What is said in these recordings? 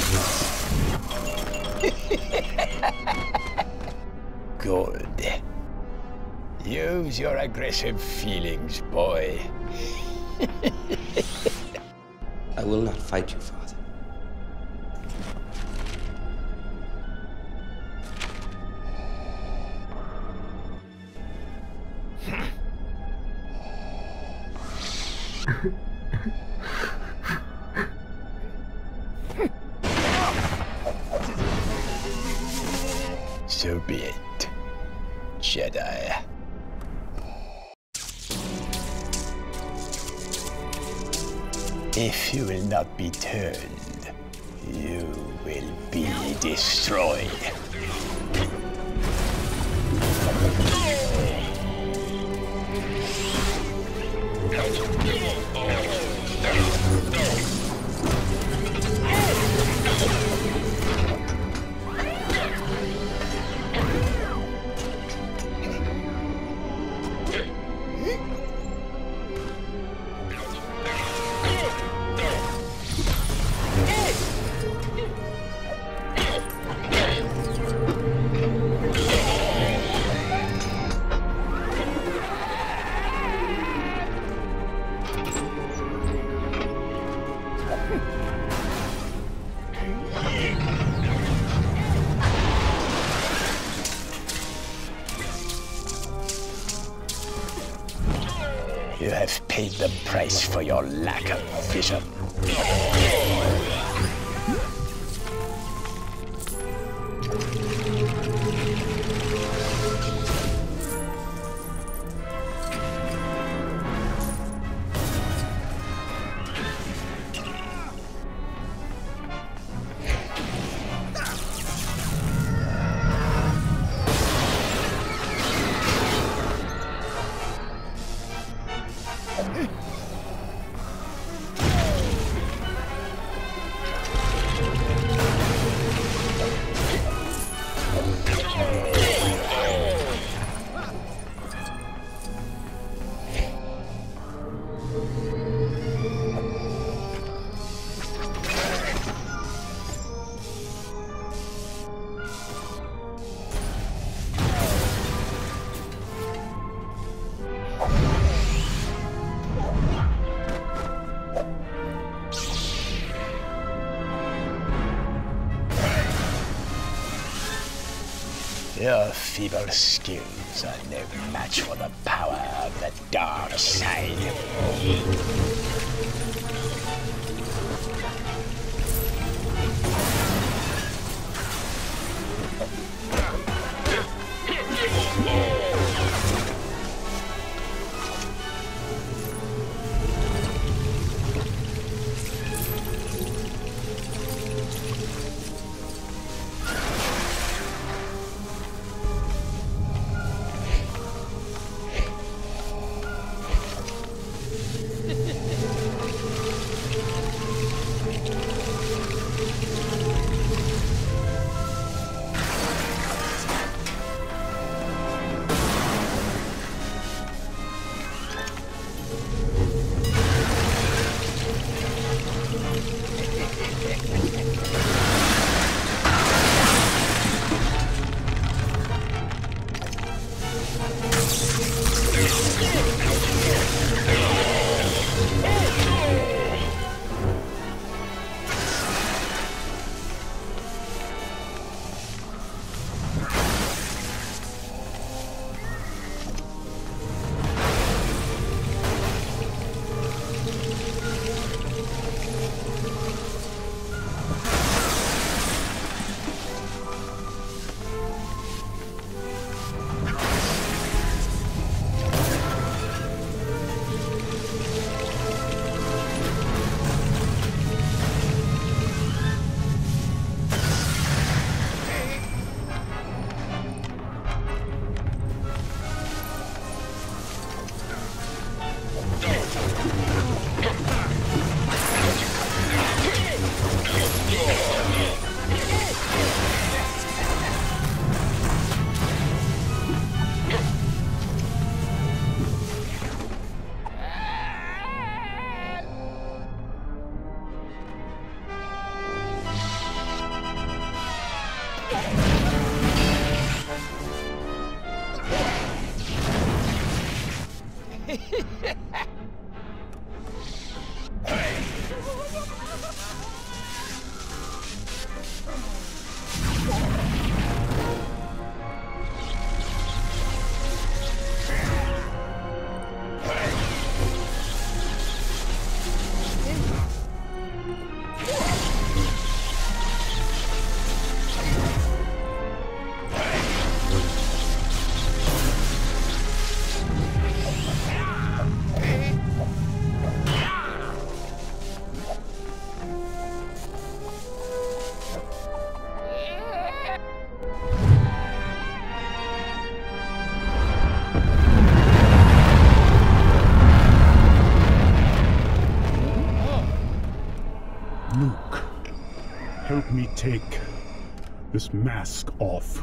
Good. Use your aggressive feelings, boy. I will not fight you, Father. So be it, Jedi. If you will not be turned, you will be destroyed. You have paid the price for your lack of vision. Your feeble skills are no match for the power of the dark side. Help me take this mask off.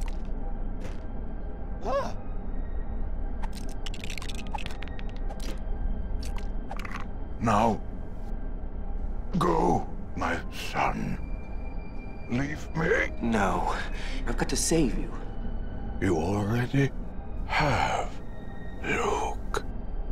Now, go, my son. Leave me. No. I've got to save you. You already have, Luke.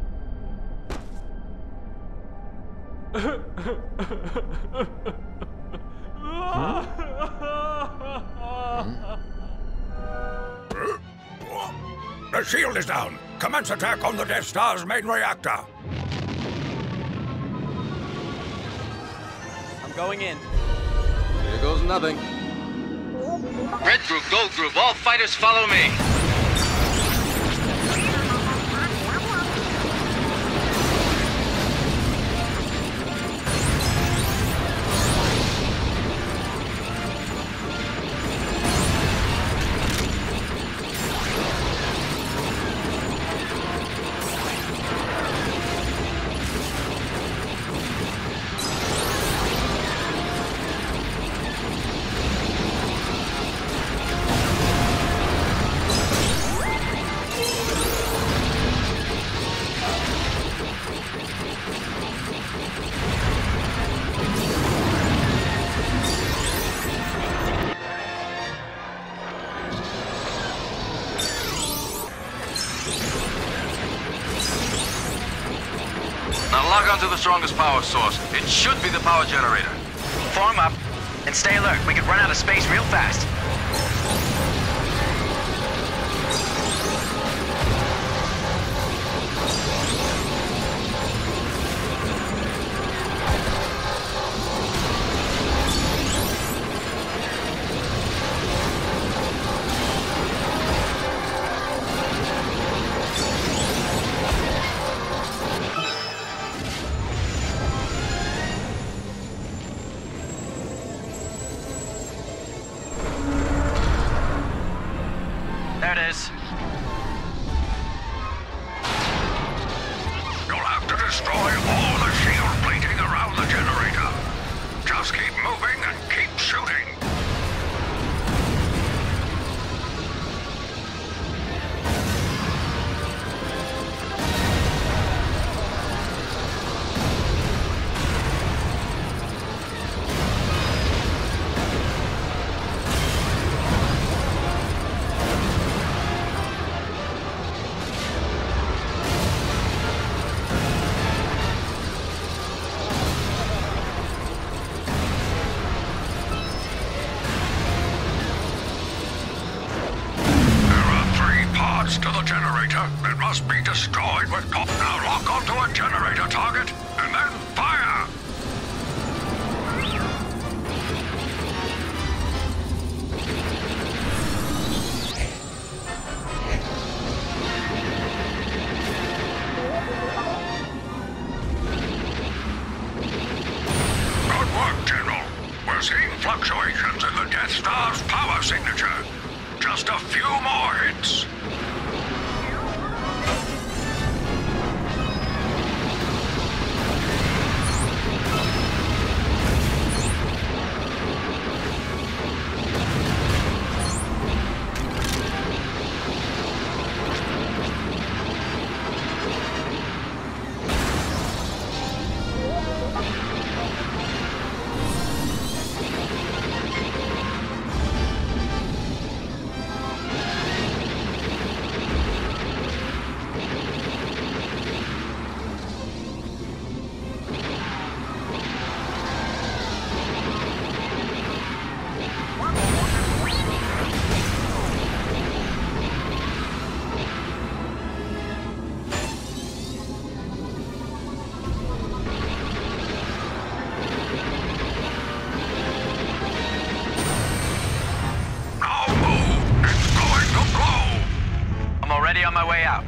The shield is down. Commence attack on the Death Star's main reactor. I'm going in. Here goes nothing. Red group, gold group, all fighters follow me. Now log on to the strongest power source. It should be the power generator. Form up and stay alert. We could run out of space real fast. There it is. You'll have to destroy all the shield plating around the generator. Just keep moving and keep shooting. To the generator. It must be destroyed with top. Now lock onto a generator target and then fire! Good work, General. We're seeing fluctuations in the Death Star's power signature. Just a few more hits. Already on my way out.